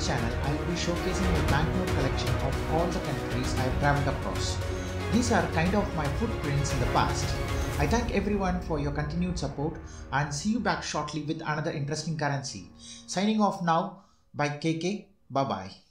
channel, I will be showcasing the banknote collection of all the countries I have traveled across. These are kind of my footprints in the past. I thank everyone for your continued support and see you back shortly with another interesting currency. Signing off now by KK. Bye bye.